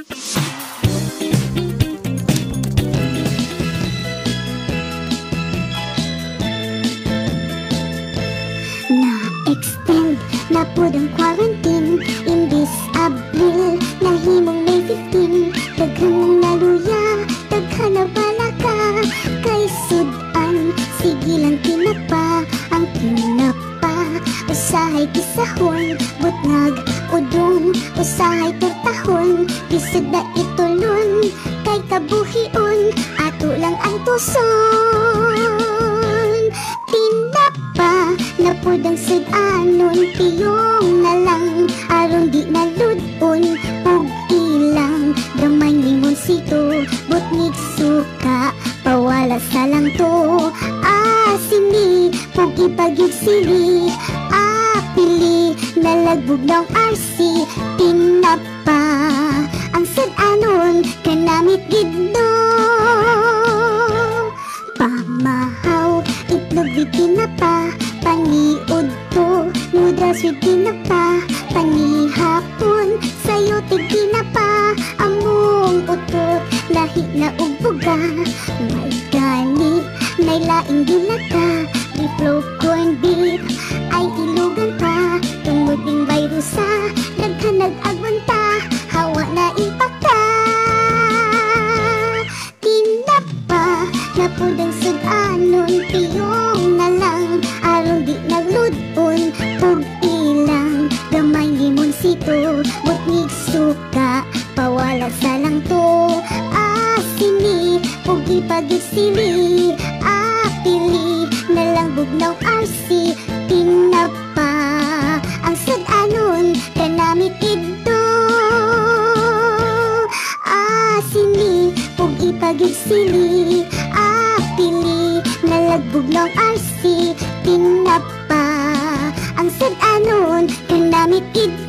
Na-extend na po ang quarantine. Imbis Abril, nahimong May 15. Daghan ng naluya, daghan na balaka. Kay sudan, sige lang tinapa. Ang tinapa, usahay kisahon. Butnag, udong, usahay tortahon. Bisod na itulon, kay kabuhion. Ato lang ang tuson. Tinapa, napudang sudanon. Piyong na lang, aron di naludon. Pug ilang, gamay limonsito. Butnig suka, pawala sa lang to. Asini, pug ipagyug sili. Apili, nalagbog ng RC. Tinapa, ang sudanon, kanamit gidno. Pamahaw, itlog di tinapa. Paniud to, noodles with tinapa. Panihapon, sayo tig tinapa. Among utot, lahi na ugbuga. May gani, may laing dilata. Beef corn beef, ay ilugan pa. Tungod ng virusa, daghan nag-agwan pa. Hawa na impaka. Tinapa, napudang sudanon. Piyong na lang, aron di nagludon. Pug ilang, gamay limonsito. Butnig suka, pawala sa lang to. Asini, pug ipagyug sili. Apili, nalangbog ng RC. Tinapa, ang sudanon, kanamit ito. Asini, pug ipagyug sili. Apili, nalagbog ng RC. Tinapa, ang sudanon, kanamit ito.